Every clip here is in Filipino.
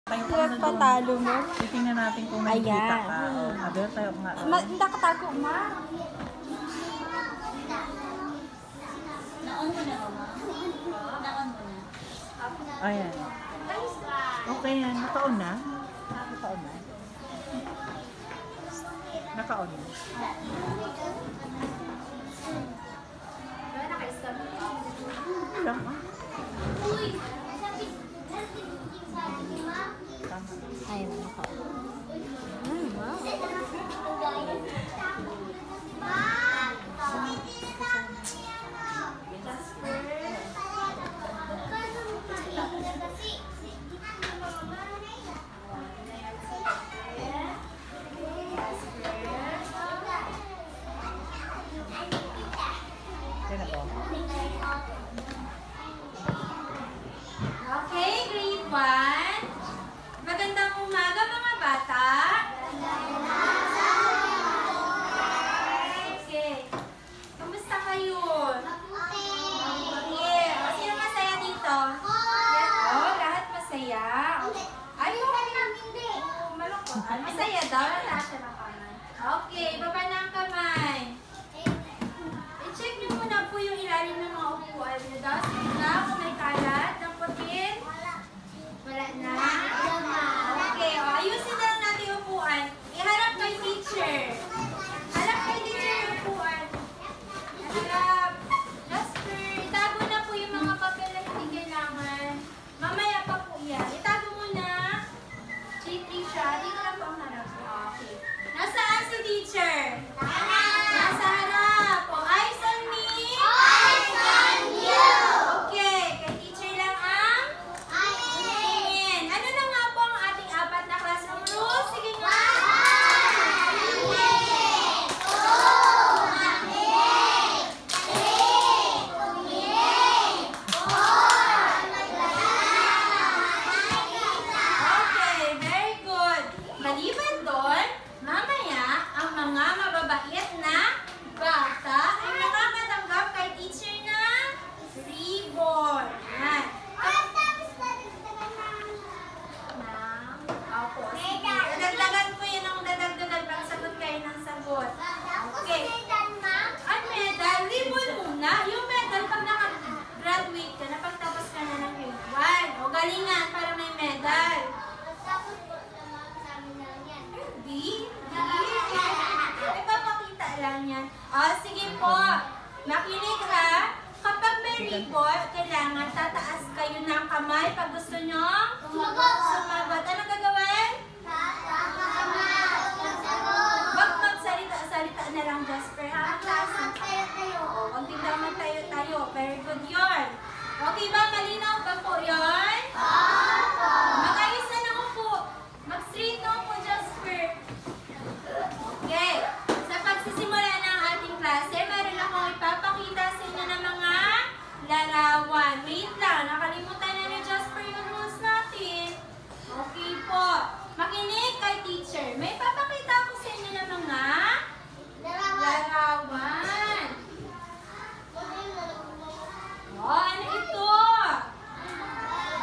Tayo ka na patalo mo. Titingnan natin kung nakikita ka. Sabi tayo nga. Hindi nakatago, ma. Naon mo na, ma. Naon mo na. Ayan. Okay yan. Naka-on na? Naka-on na. Naka-on na. Lang ah. Ay, naka-on. Okay, grade 1. Magandang umaga mga bata. Okay. Kumusta kayo? Okay. O, sino masaya dito? Oh, lahat masaya. Ay, malungkot. Masaya daw. Lahat siya ng kamay. Okay, baba na ang kamay. I-check niyo muna po yung ilalim ng mga upuan niyo. Dustin na kung may kalat ng putin. Wala na. Okay, o, ayusin na lang natin yung upuan. Iharap kay teacher. Harap kay teacher yung upuan. Harap. Jasper, itago na po yung mga papel na hindi kailangan. Mamaya pa po yan. Itago muna. Si Trisha, dito na po ang harap. Okay. Nasaan si teacher? Nasa harap. O, eyes on me. Okay, kay teacher lang ang tingin. Ano na nga po ang ating 4 na classroom rules? Sige nga. Okay, very good. Maliban doon, mamaya ang mga mababait na bata ay makakatanggap kay teacher ng ribbon. Yan. Opo, sige. Dadagdagan ko yun ang dadagdagan pag sagot kayo ng sagot. Okay. Ang medal, ribbon muna. Yung medal, pag naka-graduate ka na, pagtapos ka na ng grade 1. O galingan para may medal. Hindi. Ay, papakita lang yan. O, sige po. Makinig ha. Kapag may ribbon, kailangan tataas kayo ng kamay pag gusto nyo sumagot. Ano gagawin? Wag magsalita-salita na lang, Jasper. Ha? Oo, konting daman tayo. Very good yun. Okay ba? Malinaw ba po yun? Mag-ayos na lang po. Mag-straight na po, Jasper. Okay. Sa pagsisimula ng ating klase, meron akong ipapakita sa inyo ng mga larawan. Wait lang. Nakalimutan na ni Jasper yung rules natin. Okay po. Makinig kay teacher. May papakita ko sa inyo ng mga larawan. Oh, ano ito?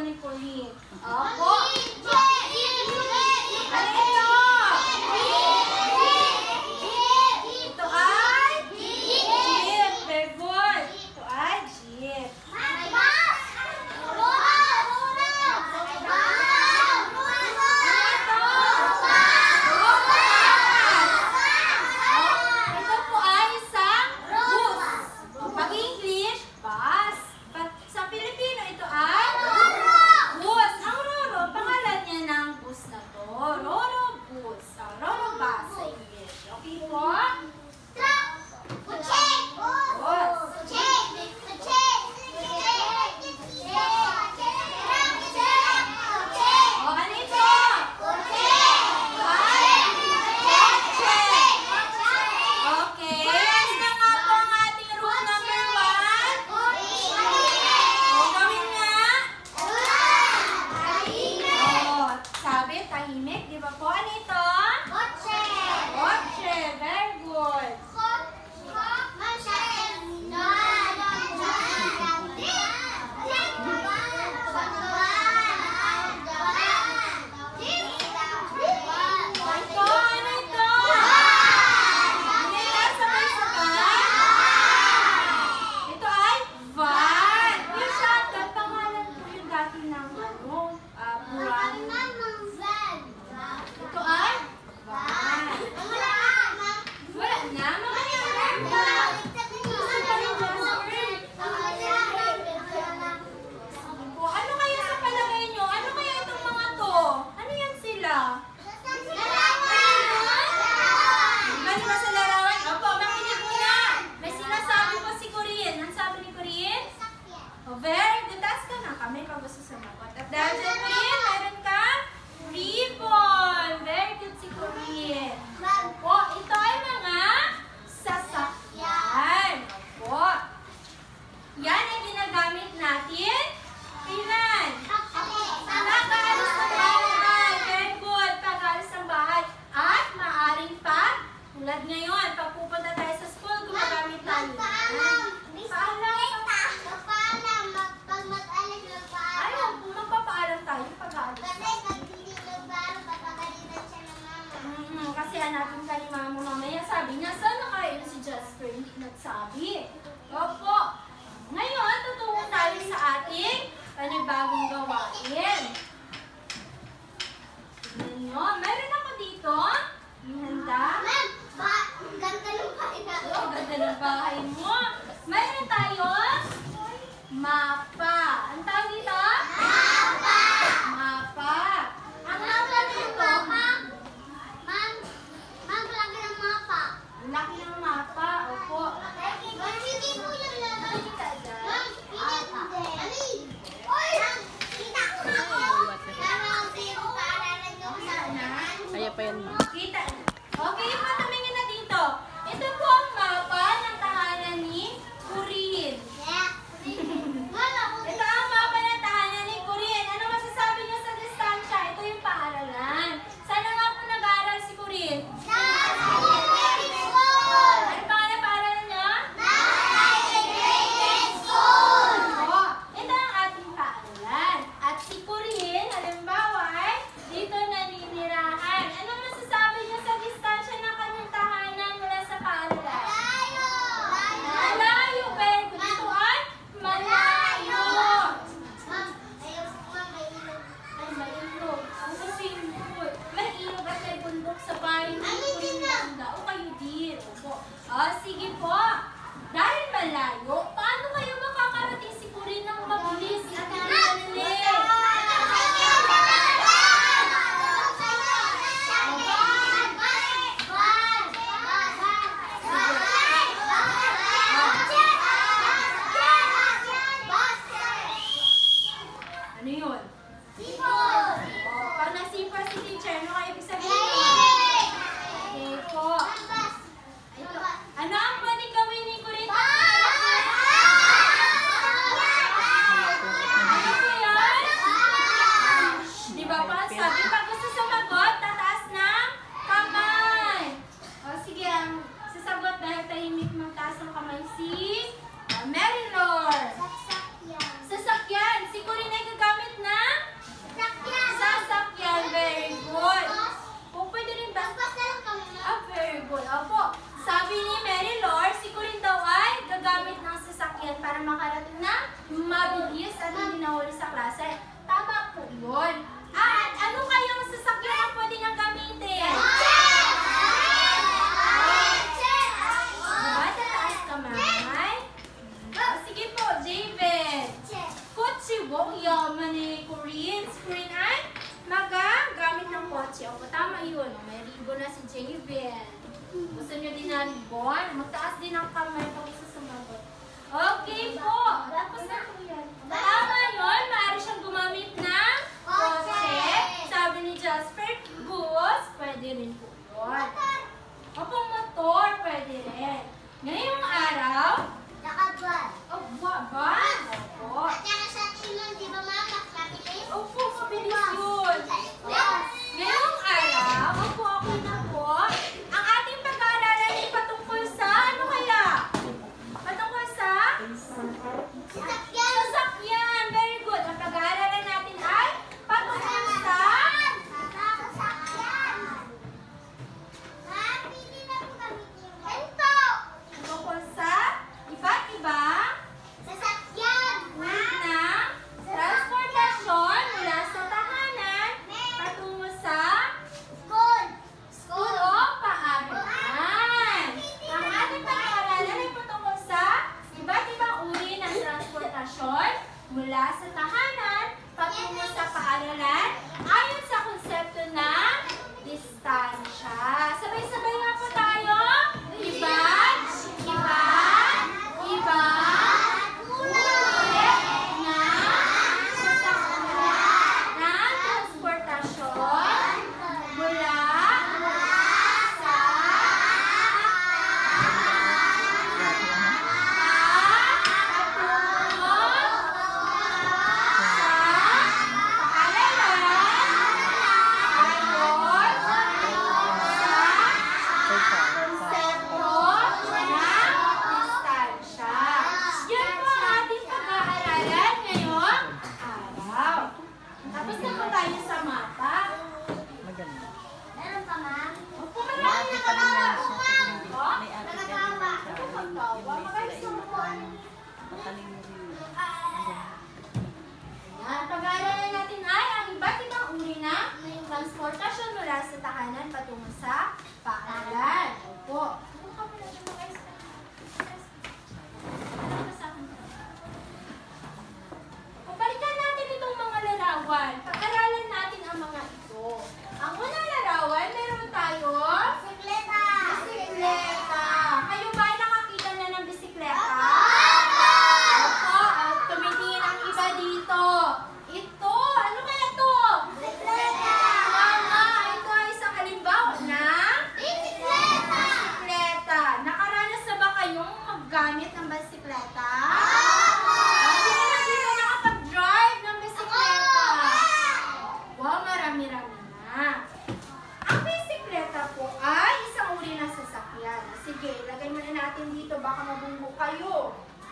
ni Corinne? Opo. Ano ito? Ito ay? Jeep. Very good. Ito ay jeep. Ito po ay isang bus. Pag-English, bus. Sa Filipino, ito ay bus. Ang Roro, pangalan niya ng bus na to. Roro bus. Roro bus sa English. Okay po? Bus. O, ano ito? Okay. Ano na nga po ang ating rule number 1? O, gawin nga. O, sabi, tahimik. Di ba po? Ano ito? Kotse. Very good. Ito, ano ito? Ano ito? Sabay-sabay? Ito ay van. Yung shotgun, pangalan po yung dati ng buwan. Ito ay van. Wala na. Mamaya na. O, ano kaya sa palagay nyo? Ano kaya itong mga to? Ano yan sila? Mali ba sa larawan? Opo, makinig muna. May sinasabi po si Corinne. Ang sabi ni Corinne? Oh, very good. Taas ka na kami pag gusto sumagot. At dahil sa Corinne, meron ka ribbon. Very good si Corinne. Opo, ito ay mga sasakyan. Opo. Yan ang ginagamit natin. Kailan? Pag-aalis ng bahay. Very good. Pag-aalis ng bahay. At maaaring pa, tulad ngayon, pag pupunta tayo sa school, gumagamit tayo. Ayaw, magpapaalam tayo pag-aalis. Kasi hanapin ka ni mama mamaya. Sabi niya, saan na kayo si Jasper? Hindi nagsabi. Opo. Ngayon, tutungo tayo sa ating panibagong gawain. Tignan nyo. Meron ako dito. Ihanda. Oh, ganda ng bahay mo. Meron tayo mapa. Ang tawag dito? Mapa. Ang mapa nito, ang laki ng mapa. Opo. Kaya pa yan. Kita. Okay, patamingin na dito. Ito po ang mapa ng tahanan ni Corinne. Ito ang mapa ng tahanan ni Corinne. Ano masasabi niyo sa distansya? Ito yung paaralan. Sana nga po nag-aaral si Corinne? Ano pangalan paaralan niyo? Oo. Ito ang ating paaralan. At si Corinne, halimbawa ay dito naninirahan. Ano masasabi niyo sa distansya ng kanyang tahanan mula sa paaralan? Malayo. Very good. Ito ay malayo. Ay, may ilog. Ang simple. May ilog at may bundok sa bahay ni Corinne. O kayo din. Opo. Sige po. Dahil malayo, paano kayo makakarating si Corinne ng mabilis at madali? Ano yun? Pag nasipar si teacher, ano kayo ibig sabihin? Okay po. Ito. Ano ang pwedeng gawin ni Corinne? Ano po yan? Di ba pa? Sabi, pag gusto sumagot, tataas ng kamay. O sige, ang sasagot dahil tahimik magtaas ng kamay si Merilor. Sasakyan. Si Corinne ay gagamit na yaman ni Corinne. Si Corinne ay magagamit ng kotse. O, tama yun. O, may ribbon na si Javen. Gusto nyo din na ribbon? Magtaas din ang kamay pag isa sumagot. Okay po. Tapos na po yan. Tama yun. Maaari siyang gumamit ng kotse. Sabi ni Jasper, bus. Pwede rin po yun. Opo, motor. Pwede rin. Ngayong araw, Nakabal. oh, ban. Opo. At saka sa tingin, di ba mama? Mabilis? Opo, mabilis yun. Ngayong araw, opo, ako na po. Ang ating pag-aaralan ay patungkol sa, ano kaya? Patungkol sa? Sasakyan. Sasakyan. Very good. Ang pag-aaralan natin ay patungkol sa? Sasakyan. Pili na po kami. Ento. Patungkol sa iba't ibang Sasakyan. uri ng transportasyon mula sa tahanan patungo sa School. school o paaralan. Ang ating pag-aaralan ay patungkol sa iba't ibang uri ng transportasyon mula sa tahanan patungo sa paaralan ayon sa konsepto ng distansya. Sabay-sabay nga po tayo. Iba't transportasyon mula sa tapos na po tayo sa mapa. Maganda. Meron pa, ma'am? Opo, marami na kalawa. May ate pa rin siya. Mataling mo rin. Yan, pag-aaralan natin ay ang iba't ibang uri ng transportasyon mula sa tahanan patungo sa paaralan. Opo. Balikan natin itong mga larawan. Pag-aralan natin ang mga ito. Ang unang larawan, meron tayo Bisikleta. bisikleta. Kayo ba ay nakakita na ng bisikleta? Opo, tumitingin ang iba dito. Ito, ano kaya ito? Bisikleta. Tama, ito ay isang halimbawa ng Bisikleta. bisikleta. Nakaranas na ba kayong maggamit ng bisikleta? Sino na dito nakapag-drive ng bisikleta? Wow, marami-rami na. Ang bisikleta po ay isang uri ng sasakyan. Sige, lagay muna natin dito. Baka mabunggo kayo.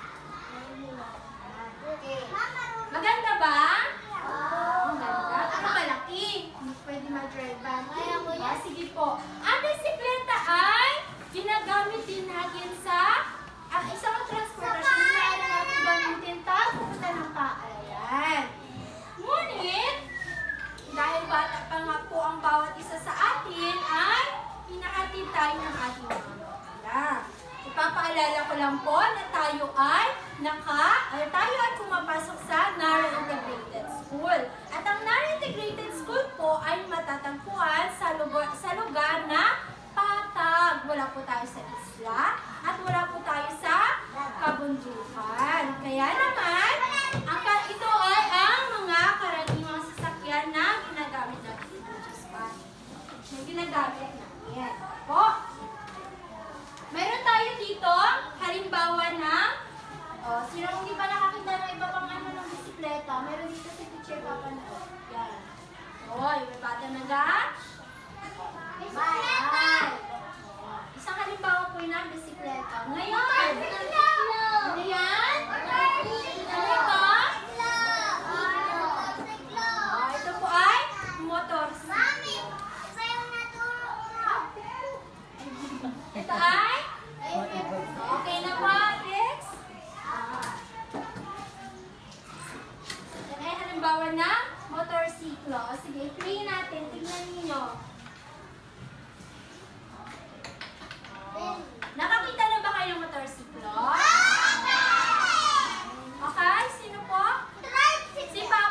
Okay. Maganda ba? Ang ganda. Ako malaki. Pwede mag-drive ba? Sige po. Ang bisikleta ay ginagamit din natin sa isang transportasyon na maaari natin gamitin pupunta ng paaralan. Ngunit, dahil bata pa nga po ang bawat isa sa atin, ay pinahatid tayo ng ating mga magulang. Ipapaalala ko lang po na tayo ay pumapasok sa Nara Integrated School. At ang Nara Integrated School po ay matatagpuan sa lugar na patag. Wala po tayo sa isla at wala po tayo sa kabundukan. Kaya naman, ito ay ang mga karaniwang sasakyan na ginagamit natin sa Diyospan. Na ginagamit natin. Po. Meron tayo dito, halimbawa ng, sino hindi pa nakakita ng iba pang ano ng bisikleta, meron dito si Teacher Papa na. Yan. May bata na bisikleta! Isang halimbawa po yun ang bisikleta. Ngayon, ano yan? Ano ito? Ito po ay motorcycle. Ito ay? Okay na po, Alex? Yan ay halimbawa ng motorsiklo. Sige, i-play natin. Tignan ninyo. Nakakita na ba kayo ng motorsiklo? Okay, sino po? Si Papa.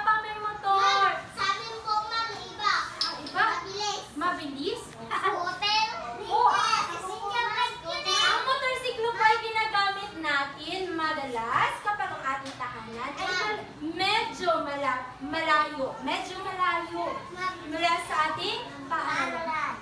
malayo. Medyo malayo. Mula sa ating paaralan.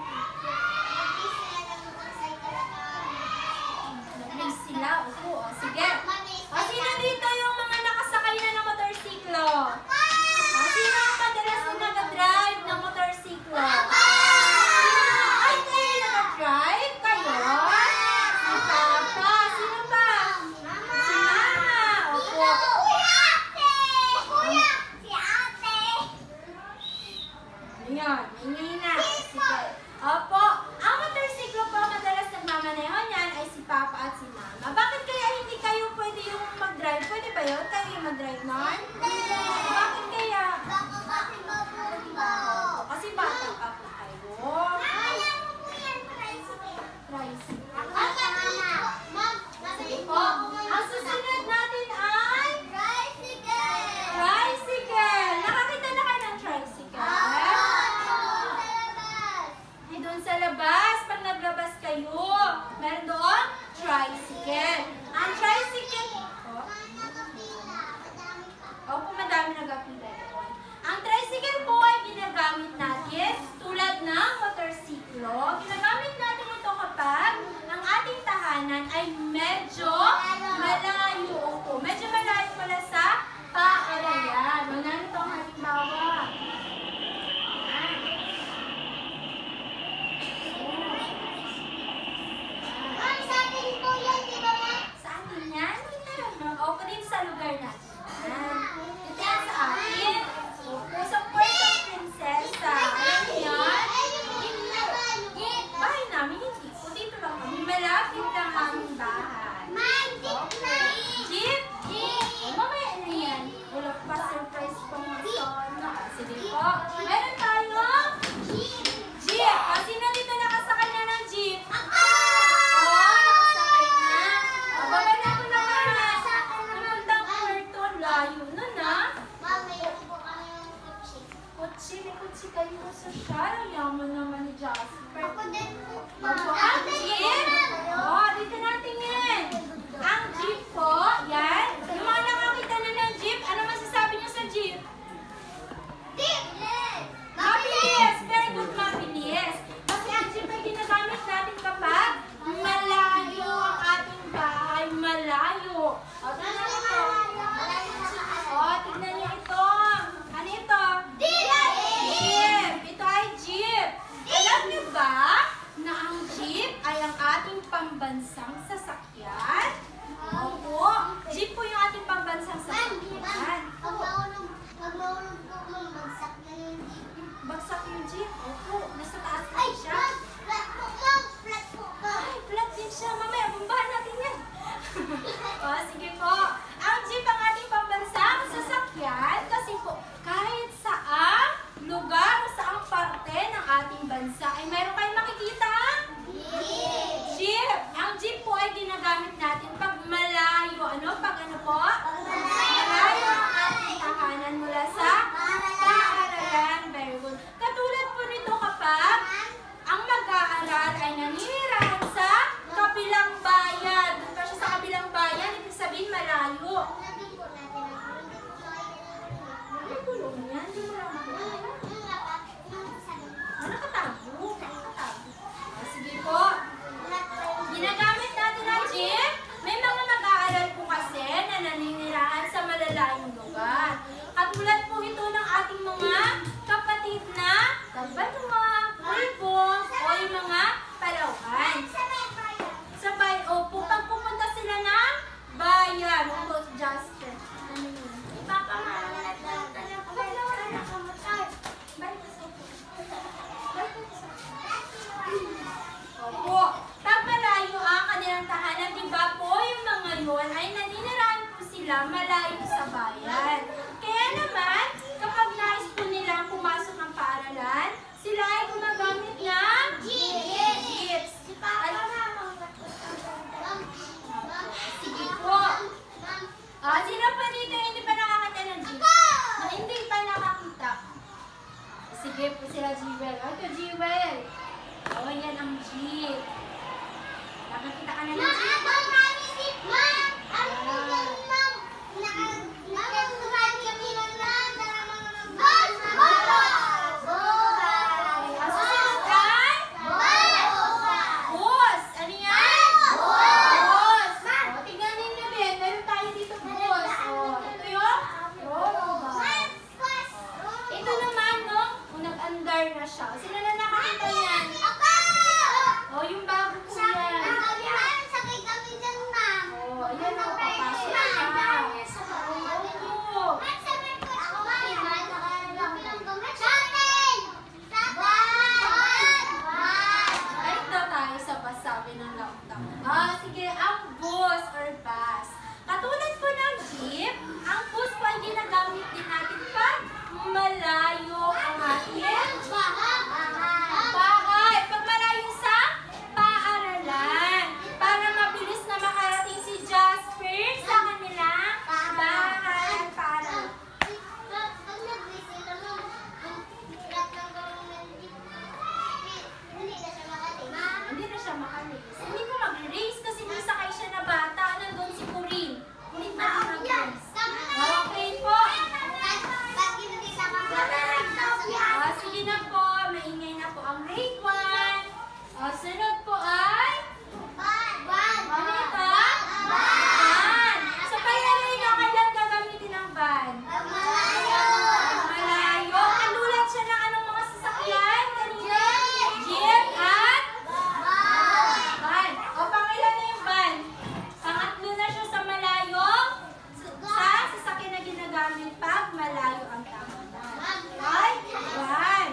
Nag-race sila. Opo. O, sige. O, sino dito yung mga nakasakay na ng motorsiklo? O, sino ang madalas na nag-drive ng motorsiklo? Ay, kayo nag-drive? Kayo? Si Papa. Sino pa? Si Mama. Opo. Ayan. Ingay na. Sige. Opo. Ang motorsiklo po madalas nagmamaneho niyan ay si Papa at si Mama. Bakit kaya hindi kayo pwede yung mag-drive? Pwede ba yun? Kayo yung mag-drive nun? Bakit kaya? Kasi bata pa po kayo. Sige po. Ang susunod natin ay tricycle. Nakakita na kayo ng tricycle? Ay, doon sa labas. Pag naglabas kayo, meron doon tricycle. Ang tricycle po. Opo, madami nag-apila doon. Ang tricycle po ay ginagamit natin tulad ng motorsiklo. Ginagamit natin ito kapag ang ating tahanan ay medyo malayo. Opo, medyo malayo mula sa paaralan. O, narito ang halimbawa. Sa atin yan? O, din sa lugar natin. Ito yan sa atin. Opo, sa Puerto Princesa. Alam niyo yan? Bahay namin, hindi po. Dito lang kami. Malapit lang aming bahay. Jeep? Mamaya na yan. Wala pa surprise pa mga sono. Sige po. Meron tayong jeep. O, sino dito nakasakay na ng jeep? Nakasakay na. O, baba na po naman. Napuntang Puerto. Layo na na. Kutsi, may kutsi kayo sa siya. Ang yaman naman ni Jasper. Opo, ang jeep. O, dito natin yan. Ang jeep po, yan. Yung mga nakakita na ng jeep, ano masasabi niyo sa jeep? Mabilis! Very good, mabilis. Kasi ang jeep ay ginagamit natin kapag malayo ang ating bahay. Malayo. O, tignan niyo ito. O, tignan niyo ito. Ano ito? Jeep. Ito ay jeep. Alam niyo ba na ang jeep ay ang ating pambansang sasakyan? Opo. Jeep po yung ating pambansang sasakyan. Bagsak yung jeep. Opo. Nasa taas na siya. Ay, flat din siya. Mamaya, bumbahan natin yan. O, sige po. Ang jeep ang ating pambansang sasakyan kasi po, kahit saang lugar o saang parte ng ating bansa ay meron kayong makikita? Jeep. Ang jeep po ay ginagamit natin pag malayo. Ano? Pag ano po? Malayo ang ating tahanan mula sa paaralan. Very good. Katulad po nito kapag ang mag-aaral ay naninirahan sa kabilang bayan. Doon pa siya sa kabilang bayan, ibig sabihin malayo. Ano kulong yan? Hindi mo lang makikita. Nakatago. Nakatago. Sige po. Ginagamit natin ang jeep. May mga mag-aaral po kasi na naninirahan sa malalayong lugar. Katulad po ito ng ating mga kapatid na Tabanwa, Pulbong, o yung mga Palawan. Sa bayan, opo, pag pupunta sila ng bayan, opo, Justin. Ano yun? Ipapamahalat lang tayo. Opo, pag malayo ang kanilang tahanan, di ba po yung mga yun ay naninirahan po sila malayo sa bayan. Kaya naman, kapag nais po nilang pumasok ng paaralan, sila ay gumagamit ng jeeps. Sige po. Sino pa dito hindi pa nakakita ng jeep? Na hindi pa nakakita. Sige po sila, Jewel. O, ito, Jewel. O, yan ang jeep. Nakakita ka na ng jeep? Sunod po ay Van. ano ito? Van. So, palagay nyo, kailan gagamitin ang van? Malayo. Malayo. Kalulat siya ng anong mga sasakyan? Kanina? Jeep at van. O, pangilan na yung van? Pangatlo na siya sa malayo. Sa sasakyan na ginagamit pag malayo ang tahanan. Ay, van.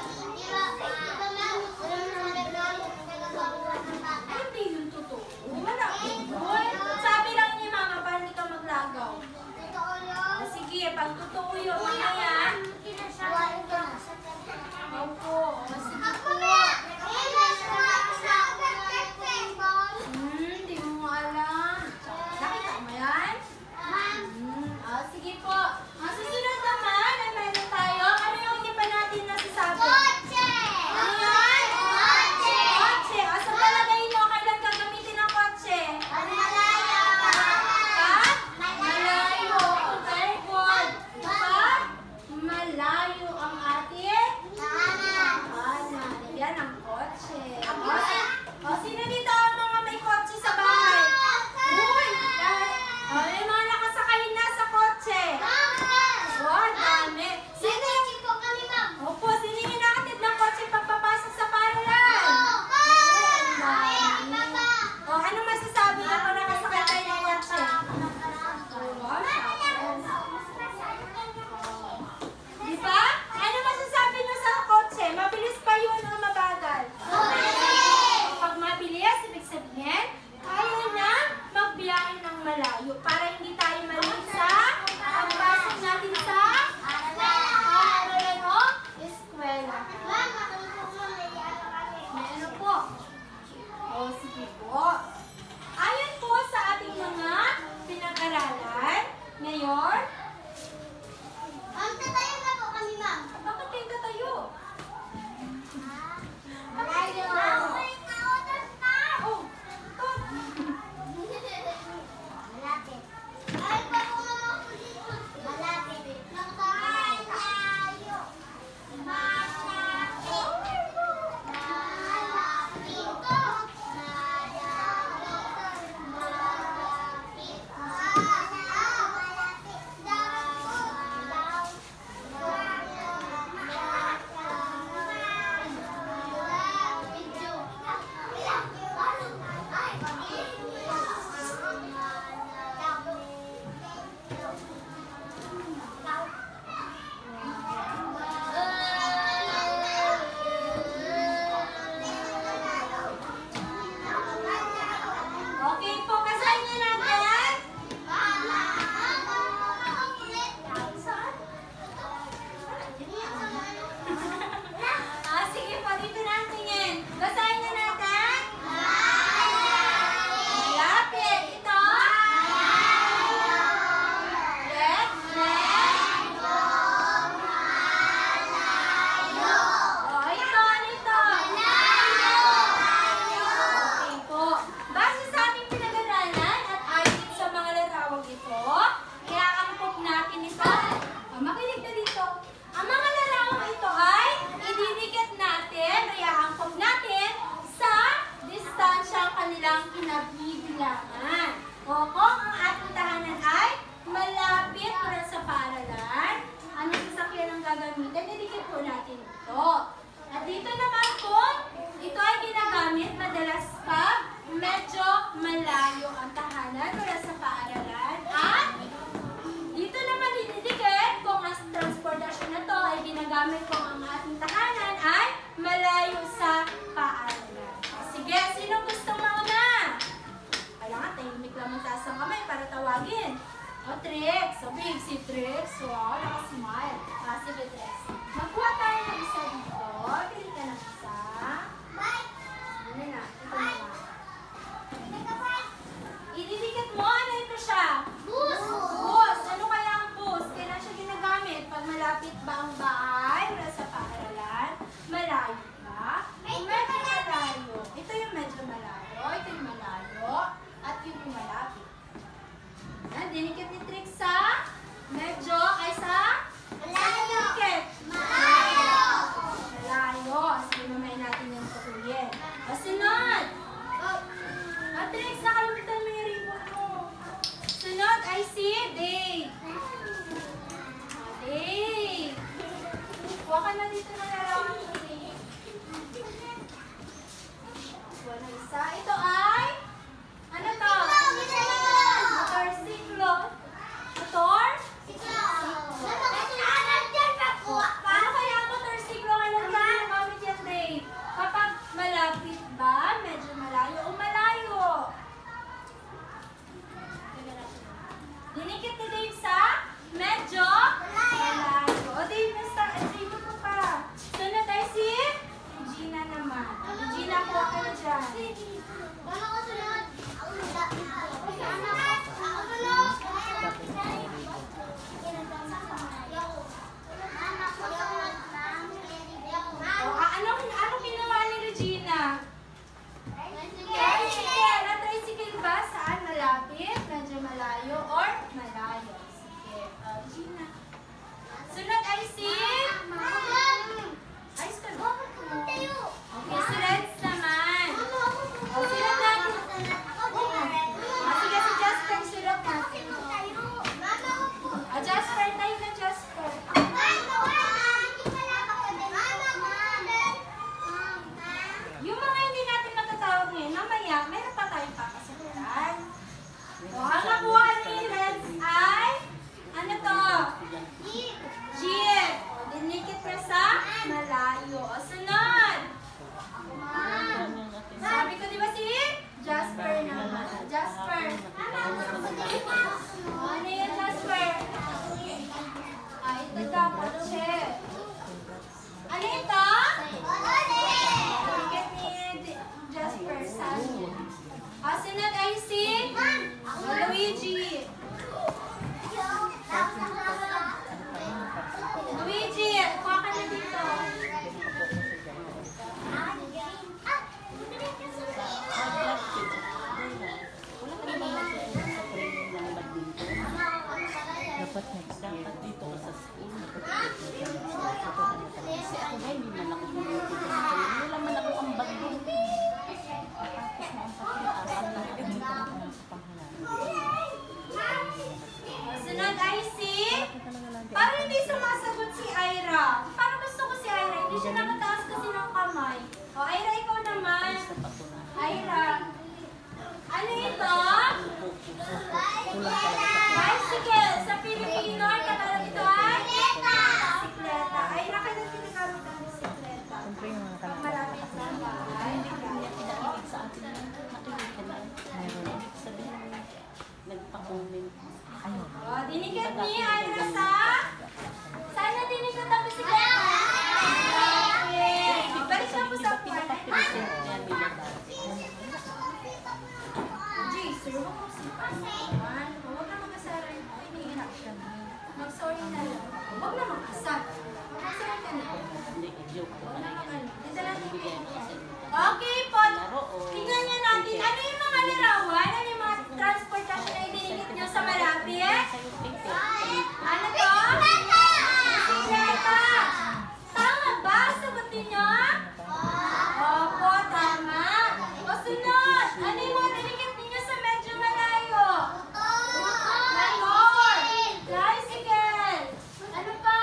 Ay, hindi yun totoo. Wala ko yun. Sabi lang ni Mama, paano hindi ka maglagaw? Sige, pag totoo yun, mamaya. Opo. Sige po. Hindi mo alam. Nakita mo yan? Sige po. Ang susunod naman, ay meron tayo. Ano yung hindi pa natin nasasabi? Ano yan? Kotse. Sa palagay nyo, kailan gagamitin ang kotse? Pag malayo. Very good. Pag malayo ang ating tahanan. Yan ang kotse. Sino dito ang mga may kotse sa bahay? Uy! May mga nakasakay na sa kotse. Dami. Sino? Opo, sino yung nakatid ng kotse pagpapasok sa paaralan? Ano masasabi niyo kung nakasakay kayo ng kotse? Di ba? Ano masasabi niyo sa kotse? Mabilis ba yun o mabagal? Pag mabilis, ibig sabihin, kaya na magbiyahe ng malayo para hindi tayo malate sa pagpasok natin sa paaralan o eskwela. May ano po? Sige po. Ayon po sa ating mga pinag-aralan, ngayon, bakit kayo tatayo? Oh, okay po, kasahin niyo natin. Sige po, dito na ang tingin. Basahin na natin. Malapit. Ito. Red. Ito. Ano ito? Okay po. Base sa ating pinag-aralan at ayon sa mga larawang ito, iaangkop natin ito. Makinig na dito. Ang mga larawang ito ay ididikit natin o iaangkop natin sa distansyang kanilang kinabibilangan. O kung ang ating tahanan ay malapit mula sa paaralan, anong sasakyan ang gagamitin? Didikit po natin ito. At dito naman po, ito ay ginagamit madalas pag medyo malayo ang tahanan mula sa paaralan. At dito naman dinidikit kung ang transportasyon na to ay ginagamit kung ang ating tahanan ay malayo sa paaralan. Sige, sino gusto mauna? Kailangan tahimik lang ang taas ng kamay para tawagin. Trix. So, big si Trix. Wow, nakasmile. Sige, Trix. Magkuha tayo ng isa dito. Pili ka ng isa. Ano na? Ito na. Ididikit mo. Ano ito siya? Bus. Ano kaya ang bus? Kailan siya ginagamit? Pag malapit ba ang bahay mula sa paaralan? Malayo ba? Medyo malayo. Ito yung medyo malayo. Ito yung malayo. At yun yung malapit. Dinikit ni Trix sa medyo ay sa ni Ira sa? Sana dinikot ang bisikleta. Okay. Balik na po sa upuan. Jason, huwag na mag-asara. Hinihirap siya. Mag-sorry na lang. Huwag na mag-asar. Mag-asar ka na. Huwag na mag-ano. Okay po. Tingnan niyo natin. Ano yung mga larawan? Ano yung mga transportation na idinigit niyo sa malapit? Ano to? Bisikleta. Tama ba? Sagutin niyo? Opo, tama. O sunod. Ano yung mga dinigit ninyo sa medyo malayo? Motor. Tricycle. Ano pa?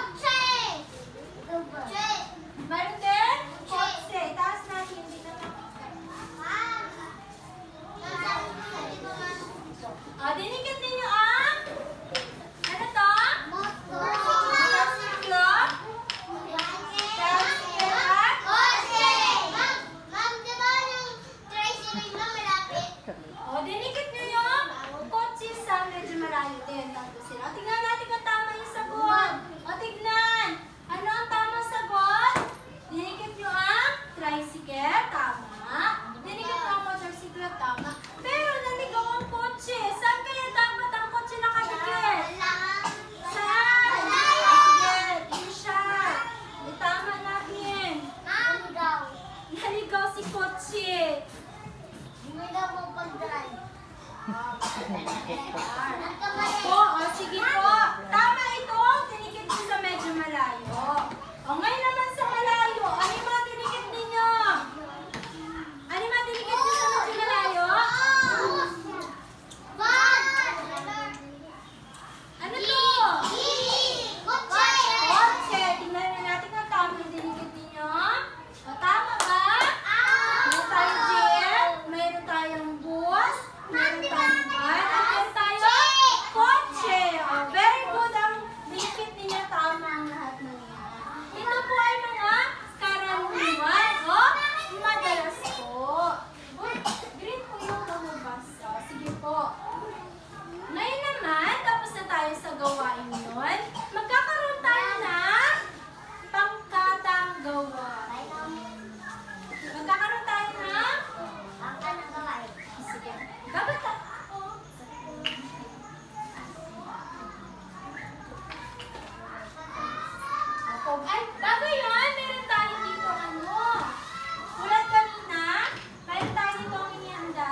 Meron din? Kotse. Taas natin. Hindi na o, dinigit ninyo ang? Ano to? Motorsiklo? Tricycle at? O, dinigit nyo yung kotse sa medyo malayo din. Tatlo sila. O, tingnan natin kung tama yung sagot. O, tignan. Ano ang tamang sagot? Dinigit nyo ang tricycle. Tama. Dinigit nyo ang motorsiklo. Tama. Pero naligaw ang kotse. Saan kaya dapat ang kotse nakadikit? Saan? Sige. Isha. Tama natin. Naligaw si kotse. Po, o sige po. Tama ito. Dinikit nyo sa medyo malayo. O ngayon naman sa malayo. Ano yung mga dinikit ninyo? Ano yung mga dinikit nyo sa medyo malayo? Ano to? Kotse. Tingnan na natin kung tama yung dinikit ninyo. O tama ba? Meron tayong jeep. Meron tayong bus. Meron tayong van. At meron tayong kotse. O, very good ang dinikit ninyo. Tama ang lahat ng yan. Ito po ay mga karaniwan. O, madalas po. Uy, green po yung lumabas. O, sige po. Ngayon naman, tapos na tayo sa gawain yun. Magkakaroon tayo ng pangkatang gawain. Magkakaroon tayo ng sige. Babata. Ay, bago yun, meron tayo dito ano. Tulad kanina, meron tayo dito ang inihanda.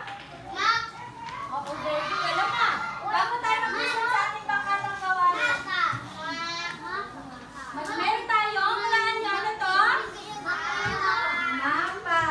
Opo, very good. Alam na, bago tayo mag-listen sa ating pangkatang gawain. Meron tayo, hulaan niyo, ano to? Mapa.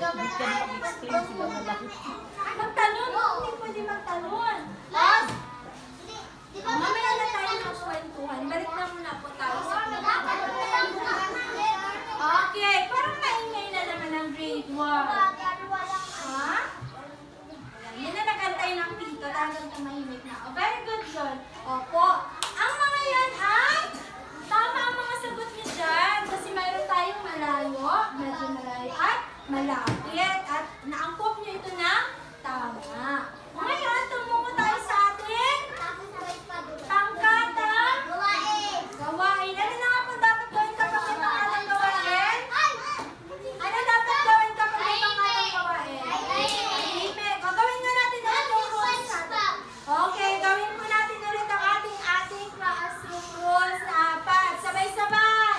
Hindi ka na mag-explain sila na laki. Magtalon? Hindi pwede magtalon. Tapos, mamaya na tayo ng kwentuhan. Balik na muna po tayo sa kwentuhan. Okay, parang maingay na naman ang grade 1. Ha? Yan na nagantay ng tito. Talagang tumahimik na. Oh, very good yun. Opo. Ang mga yan ay tama ang mga sagot niyo dyan. Kasi mayroon tayong malayo, medyo malayo, at malapit. At naangkop niyo ito ng tama. Ngayon, tumungo tayo sa ating pangkatang gawain. Ano na nga po dapat gawin kapag may pangatang gawain? Ano dapat gawin kapag may pangatang gawain? Tahimik. O, gawin nga natin ulit yung rules natin. Okay, gawin po natin ulit ang ating classroom rules na 4. Sabay-sabay.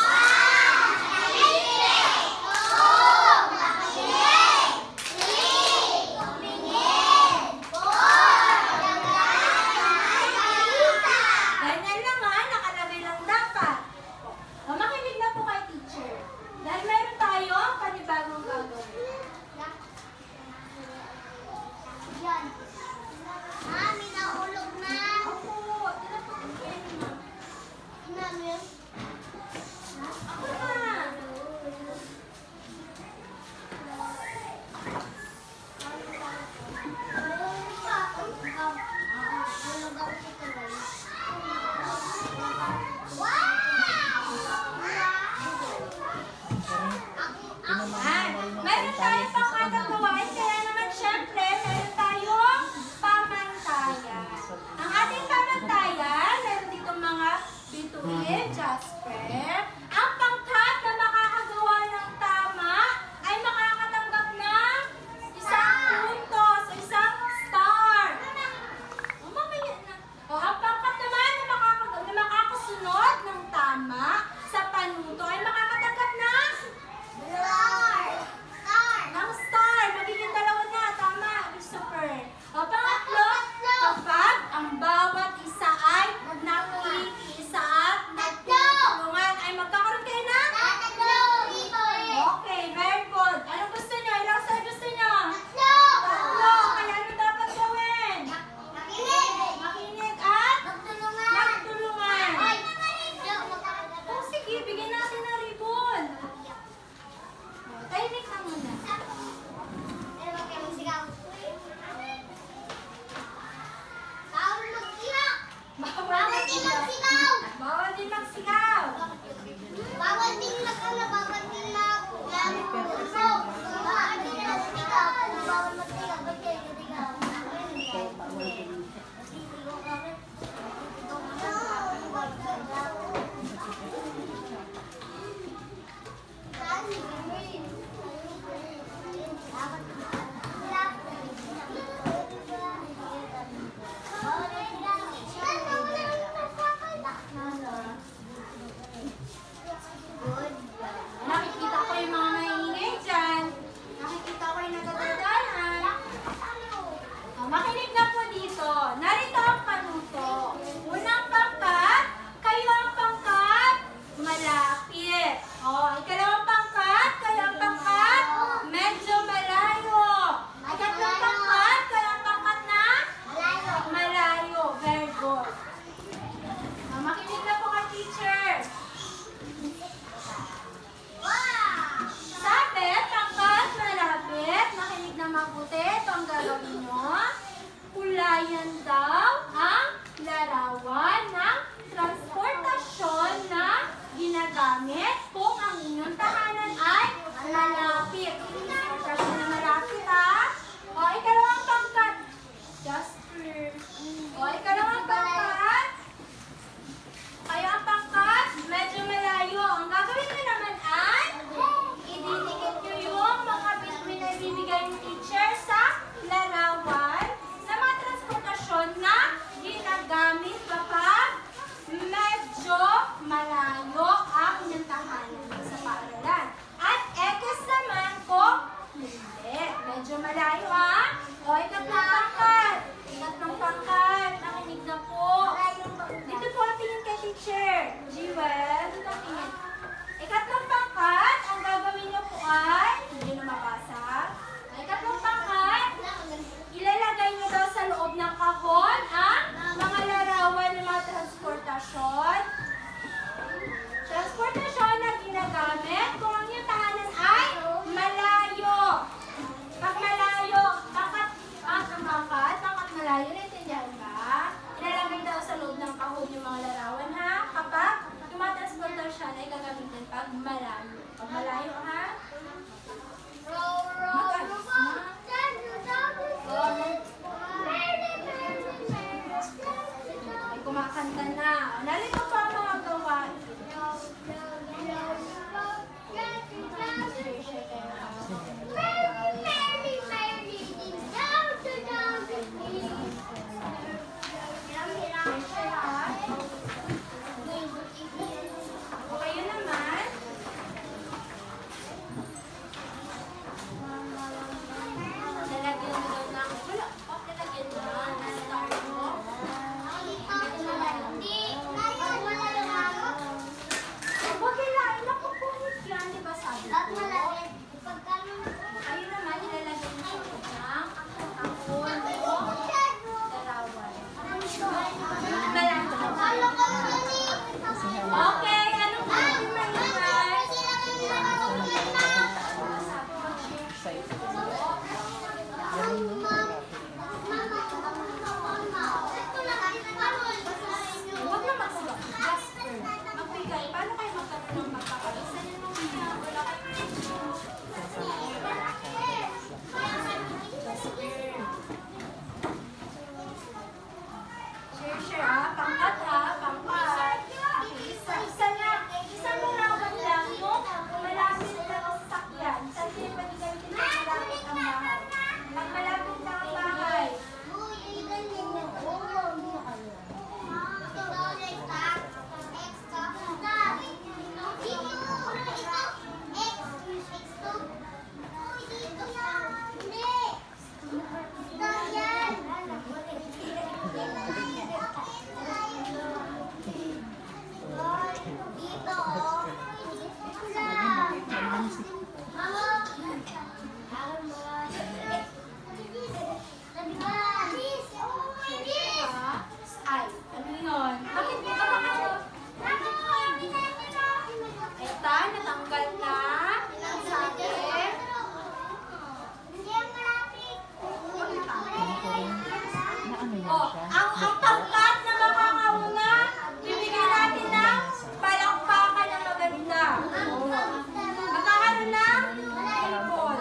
Ganyan lang ha, nakalagay lang dapat. O, makinig na po kay teacher. Dahil meron tayo panibagong gagawin. Mami, nahulog na. Opo, tila po ang pwede mo. Mami, Ako na. Ayan. Meron tayong pangkatang gawain, kaya naman syempre, meron tayong pamantayan. Ang ating pamantayan, meron dito mga bituin, Jasper. Ang pangkat na makakagawa ng tama ay makakatanggap ng isang puntos, isang star. O, mamaya na. O, ang pangkat naman na makakasunod ng tama sa panuto ay makakatanggap ng ng star. Magiging dalawa na. Tama. Super. O, pangatlo, kapag ang bawat isa ay nakikiisa at nagtutulungan, ay magkakaroon kayo ng? Okay, very good. Anong gusto nyo? Ilang star gusto nyo? Tatlo. Kaya ano dapat gawin? Makinig at magtulungan. O, sige, bigyan natin ng ribbon. O, tahimik na muna. Bawal din magsigaw. Bawal din Nakikita ko yung mga maingay dyan. Nakikita ko yung nagadadalan. Makinig na po dito. Narito ang panuto. Unang pangkat, kayo ang pangkat, malapit. Ikalawang pangkat, kayo ang pangkat, medyo malayo. Ikatlong pangkat, kayo ang pangkat na malayo. Very good. Makinig na po kay teacher. Sabi, pangkat, malapit, makinig na mabuti, ito ang gagawin nyo. Kulayan daw ang larawan ng transportasyon na ginagamit kung ang inyong tahanan ay malapit. Transportasyon na malapit, ha? O, ikalawang pangkat. Jasper. O, ikalawang pangkat. Kayo ang pangkat, medyo malayo. Ang gagawin nyo naman ay ididikit nyo yung mga bituin na ibibigay ng teacher sa larawan sa mga transportasyon na ginagamit kapag medyo malayo ang inyong tahanan sa paaralan. At ekes naman kung hindi. Medyo malayo, ha? O, ikatlong pangkat. Ikatlong pangkat. Nakinig na po. Dito po ang tingin kay teacher. Jewel, dito ang tingin. Ikatlong pangkat, ang gagawin niyo po ay, hindi na mabasa. sa loob ng kahon ang mga larawan ng mga transportasyon. Transportasyon na ginagamit kung ang iyong tahanan ay malayo. Pag malayo, bakit malayo, naintindihan ba? Ilalagay daw sa loob ng kahon yung mga larawan, ha? Kapag yung mga transportasyon ay gagamitin pag malayo. Pag malayo, ha? Ay, kumakanta na. Nalito pa ang mga gawain. Okay, yun naman. Lalagyan mo daw ng wala. Lalagyan mo ng star mo. Huwag kailangan. Nakukunit yan. Diba sabi ko? Ayun naman, ilalagay mo siya ng kahon o larawan. Okay, anong pwede mangyay? Huwag na magsulok. Jasper. Magbigay. Paano kayo magkaroon ng magkakaroon? Saan yung mga wala kayo? Share, ha? Pangkat, ha? Pangkat. Isa lang. Isang larawan lang yung malapit na ang sakyan. Saan kayo pwede gamitin na malapit ang bahay? Pag malapit na ang bahay. Ay, ano yun? Bakit mo ka Eta, natanggal na. Ang sabi. Oh, ang pangkat na makakauna, bibigyan natin ng palakpakan na maganda. Magkakaroon ng cellphone.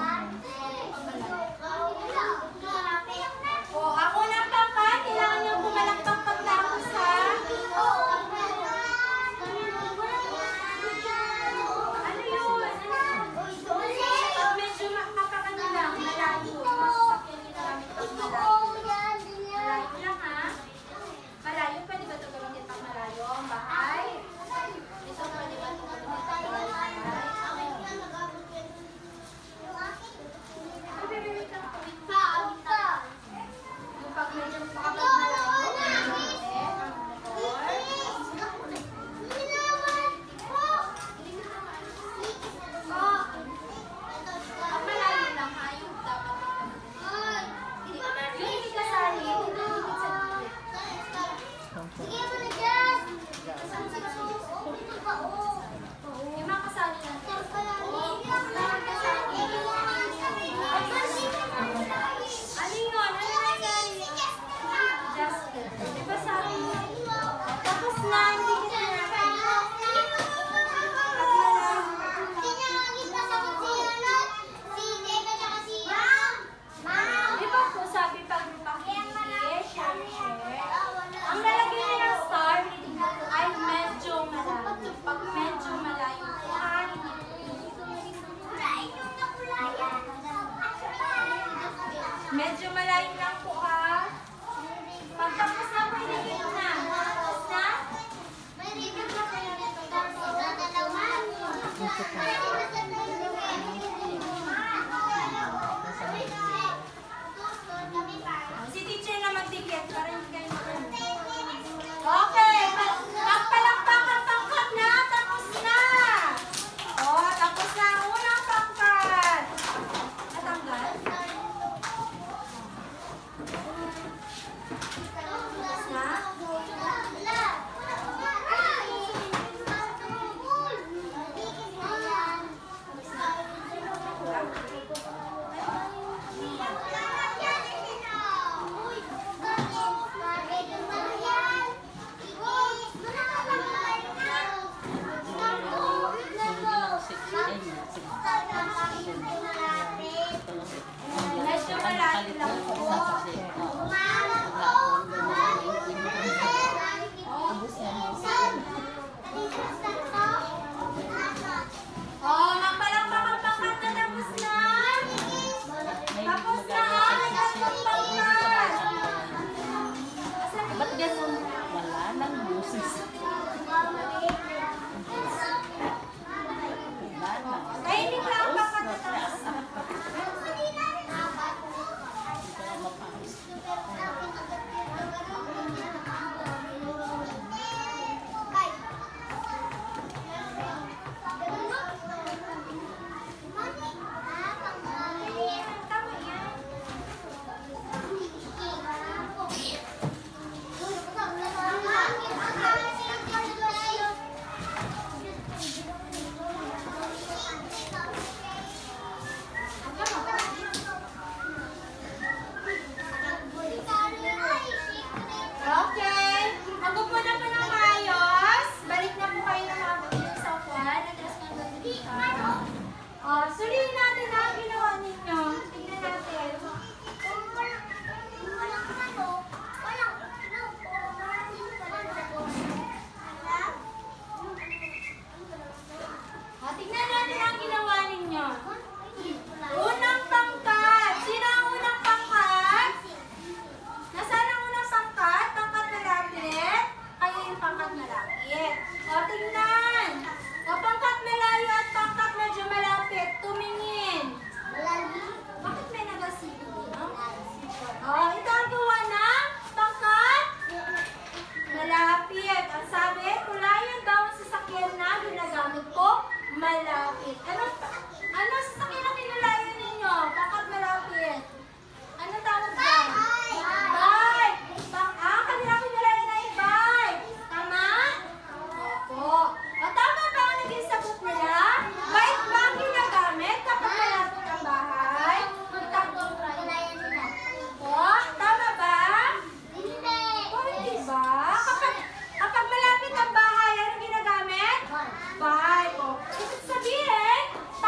Oh, ang unang pangkat, kailangan nyo pumalakpak pagtapos, ha? Ano yun? Pag medyo makapakano lang, malayo. Masasakyan nyo namin pag malayo. Malayo lang, ha? Malayo, pwede ba ito gamitin pag malayo? Ang bahay? Ito, pwede ba ito gamitin pag bahay? Yung pag medyo makapag malayo, pag malayo lang, ha? Yung dapat yung hindi kasali, hindi higit sa yung mga kasali natin. Ano yun? Ano nangyari? Justin. Di ba sabi mo? Tapos na, hindi kita Di ba po sabi pag share? Ang lalagay niya ng star, reading ko ay medyo malayo. Pag medyo malayo, medyo malayo lang po, ha? Pag tapos na po, hindi na. Tapos na? Si teacher na magdikit para hindi kayo magdikit. Okay, magpalakpakan pangkat na. Tapos na. Oh, tapos na ang unang pangkat. Natanggal? malapit. Ano sasakyan ang kinalayan ninyo? Bakit malapit? Ano tawag dyan? Bike! Kanila kinalayan ay bike. Tama? Opo. O tama ba ang naging sagot nila? Bike ba ang ginagamit kapag malapit ang bahay? O, tama ba? O, hindi ba? Kapag malapit ang bahay, anong ginagamit? Bike. O, ibig sabihin,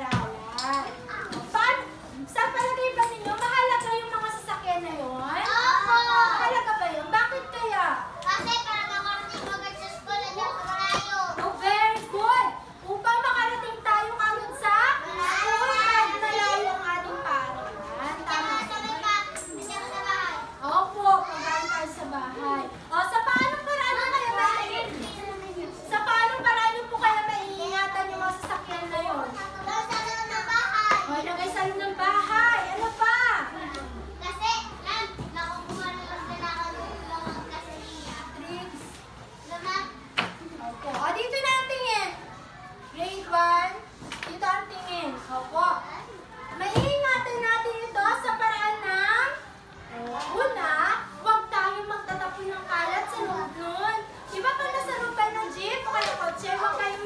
paaralan. Sa palagay ba ninyo, mahalaga yung mga sasakyan na yun? Opo. Mahalaga ba yun? Bakit kaya? Kasi para makarating agad sa school at yung malayo. Oh, very good! Upang makarating tayo kagad sa school at malayo ang ating paaralan. Tama. Opo, pagkain tayo sa bahay. O, sa paanong paraan mo kaya sa paanong paraan mo po kaya maiingatan yung mga sasakyan na yun? O, ilagay sa loob ng bahay. Ano pa? Tricks. Opo. O, dito na ang tingin. Grade 1. Dito ang tingin. Opo. Maiingatan natin ito sa paraan ng una, huwag tayong magtatapon ng kalat sa loob nun. Di ba pag nasa loob kayo ng jeep o kaya kotse, huwag kayong